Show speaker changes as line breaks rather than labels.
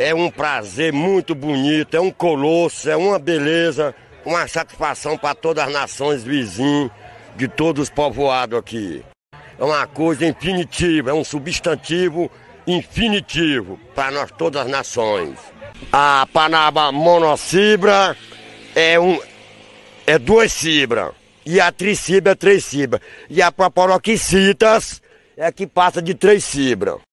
É um prazer muito bonito, é um colosso, é uma beleza, uma satisfação para todas as nações vizinhas, de todos os povoados aqui. É uma coisa infinitiva, é um substantivo infinitivo para nós todas as nações. A Panaba monocibra é 2 fibras, e a tricibra é 3 fibras, e a Proparoxícetas é que passa de 3 fibras.